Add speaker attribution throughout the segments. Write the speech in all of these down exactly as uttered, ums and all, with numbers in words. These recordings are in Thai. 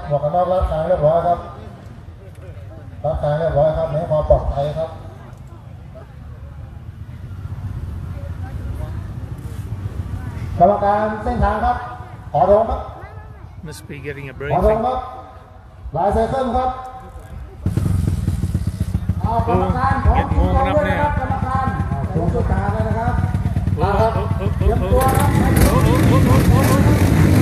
Speaker 1: หมวกกันน็อกรับทางเรียบร้อยครับรับทางเรียบร้อยครับให้ความปลอดภัยครับกรรมการเส้นทางครับขอลงครับ
Speaker 2: Must be getting a
Speaker 1: ขอ
Speaker 2: briefing.
Speaker 1: ลงครับลายไซเคิลครับเอากรรมการขอคุณกองด้วยนะครับกรรมการลงสุดทางเลยนะครับมาครับเตรียมตัวครับ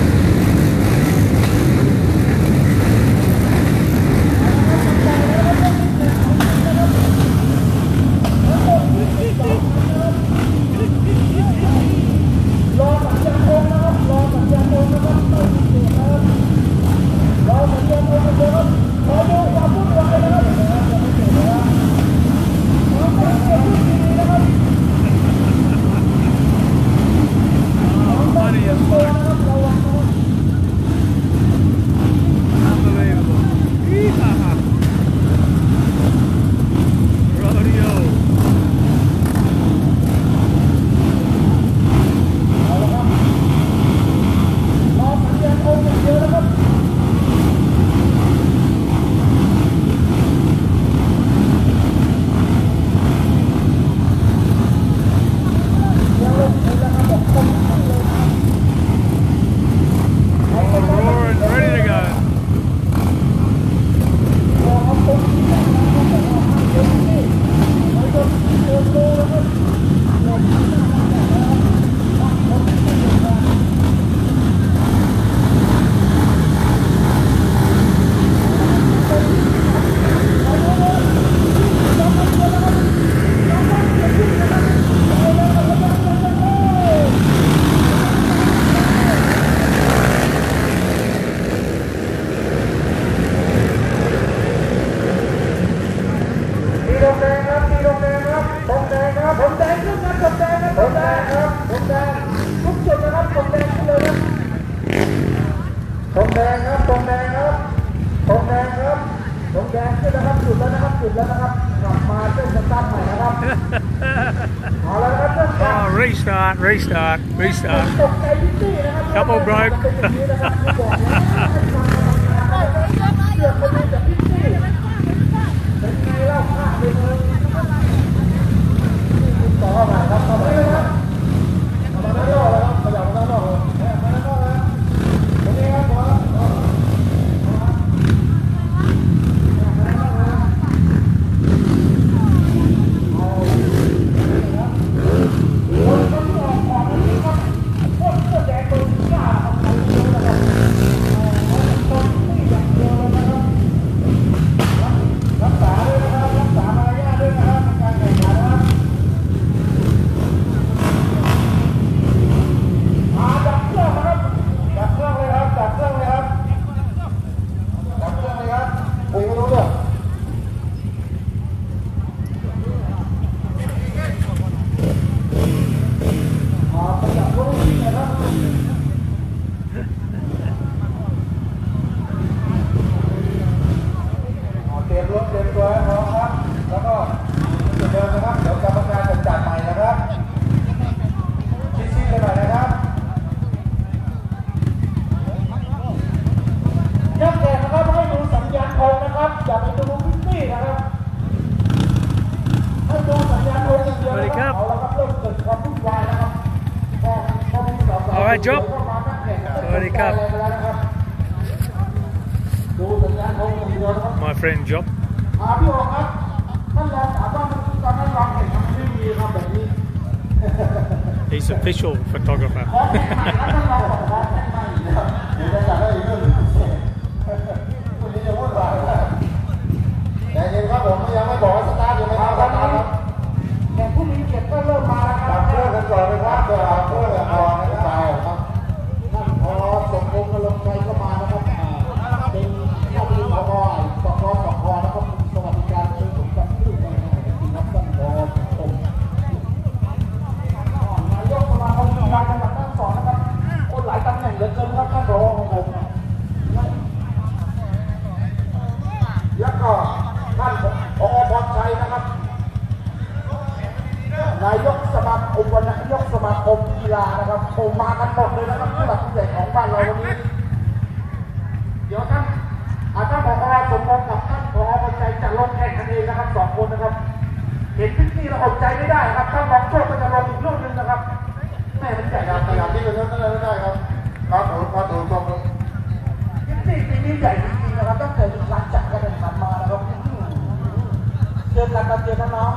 Speaker 2: Oh, restart, restart, restart. Couple broke. Alright, Job. Sorry, Cup. My friend Job. He's official photographer.นายกสมาคมวันนายกสมาคมกีฬานะครับโผล่มากันหมดเลยนะครับผู้หลักผู้ใหญ่ของบ้านเราวันนี้เดี๋ยวท่านองนะครับสองคนนะครับเห็นพิกนี่เราอดใจไม่ได้ครับถ้าลองโทษก็จะลงอีกลูกนึงนะครับแม่มันใหญ่
Speaker 1: ขยับขยับที่กระเทือนได้ไม่ได้ครับครับผมครับดูชมดู
Speaker 2: พิกนี่ปีนี้ใหญ่จริงๆนะครับตั้งแต่หลังจากการแข่งขันมานะครับเชิญกันมาเจอน้อง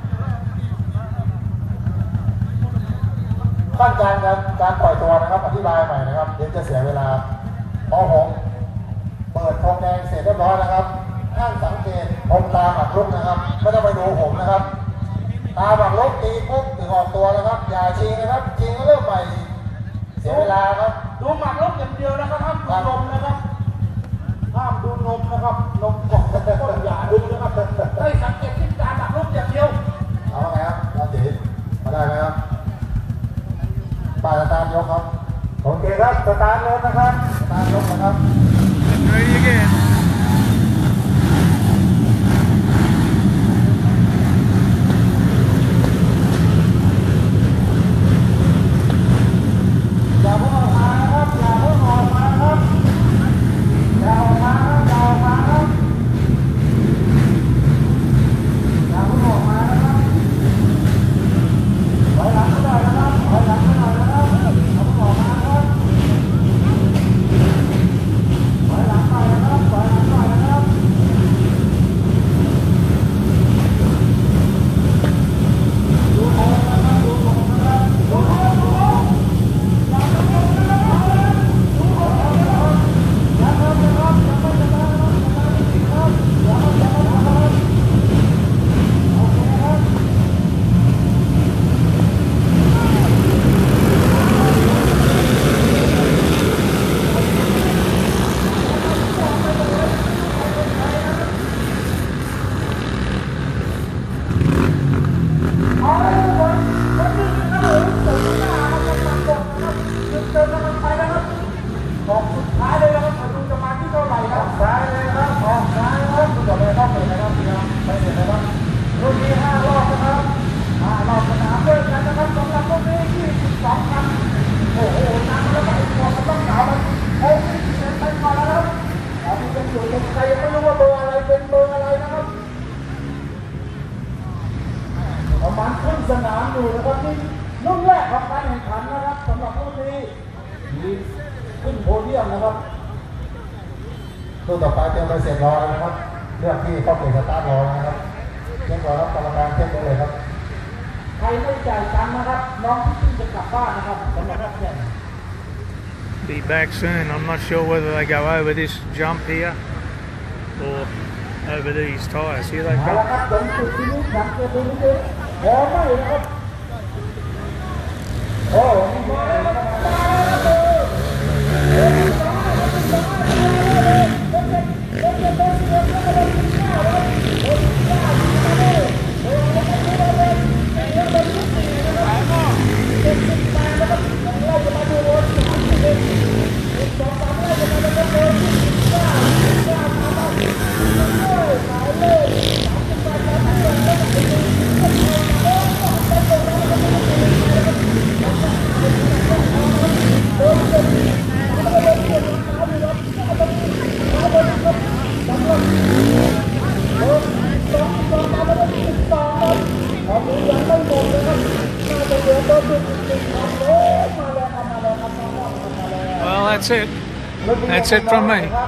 Speaker 1: ขั้นการการการปล่อยตัวนะครับอธิบายใหม่นะครับเดี๋ยวจะเสียเวลาพอผมเปิดธงแดงเสร็จเรียบร้อยนะครับห้ามสังเกตผมตาหมักลุกนะครับไม่ต้องไปดูผมนะครับตาหมักลุกตีปุ๊บถึงออกตัวนะครับอย่าชิงนะครับชิงก็เริ่มใหม่เสียเวลาครับ
Speaker 2: ดูหมากรุกอย่างเดียวนะครับห้ามดูนมนะครับห้ามดูนมนะครับนมกล่องต้นอย่าดูนะครับให้สังเกตที่การหมากรุกอย่างเดียว
Speaker 1: เอาไงครับราศีมาได้ไหมครับป้ายสตาร์ทยกครับโอเคครับสตาร์ทรถนะครับสตาร์ทยกนะครับ
Speaker 3: Ready again.
Speaker 2: อย่าเพิ่งออกมานะครับอย่าเพิ่งออกมาครับอย่าออกมาครับอย่าออกมาครับอย่าเพิ่งออกมานะครับถอยหลังไม่ได้นะครับถอยหลังไม่ได้นะครับอย่าเพิ่งออกมาครับถอยหลังไปนะครับถอยหลังไปนะครับดูโค้งนะครับดูโค้งนะครับดูโค้งดูโค้งอย่าเพิ่งออกนะครับดูโค้งนะครับอย่าเพิ่งนะครับอย่าเพิ่งนะครับอย่าเพิ่งนะครับอย่าเพิ่งนะครับโอเคครับ เอาละทุกคนวันนี้นะครับผมส่งหน้านะครับมาก่อนนะครับจุดเติมน้ำมันไปนะครับออกสุดท้ายเลยนะครับมาดูจะมาที่เท่าไหร่ครับซ้ายเลยครับออกซ้ายครับดูต่อไปเข้าเปิดนะครับพี่ครับไปเสร็จนะครับรุ่นนี้ห้ารอบนะครับห้ารอบสนามด้วยกันนะครับสำหรับรุ่นนี้ยี่สิบสองคันโอ้โหน้ำแล้วก็ไอ้ตัวมันต้องสาวมันโอ้ยเดินไปก่อนแล้วครับตอนนี้ยังอยู่ตรงใครยังไม่รู้ว่าเบอร์อะไรเป็นเบอร์อะไรนะครับ ประมาณครึ่งสนามอยู่นะครับนี่รุ่นแรกของการแข่งขันนะครับสำหรับรุ่นนี้มีขึ้นโพเดียมนะครับ
Speaker 1: ตู้ต่อไปเตรียมไปเสร็จรอแล้วนะครับเลือกที่เข้าเปิดสตาร์ทรอนะครับเรียบร้อยครับกรรมการเทียบได้เลยครับ
Speaker 2: ใครไม่จ่ายตังค์นะครับน้องที่จะกลับบ้านนะครับสำหรับนักแข่ง
Speaker 3: Be back soon. I'm not sure whether they go over this jump here or over these tyres. Here they
Speaker 2: เอาละ
Speaker 3: come.
Speaker 2: ครับถึงจุดที่นี้สังเกตดูนิดนึงพอไหมนะครับโอ้มาแล้วมาแล้ว
Speaker 3: Well, that's it. That's it from me.